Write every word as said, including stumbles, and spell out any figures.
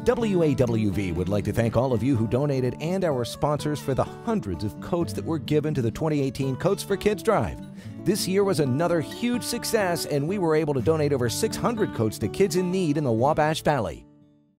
W A W V would like to thank all of you who donated and our sponsors for the hundreds of coats that were given to the twenty eighteen Coats for Kids Drive. This year was another huge success, and we were able to donate over six hundred coats to kids in need in the Wabash Valley.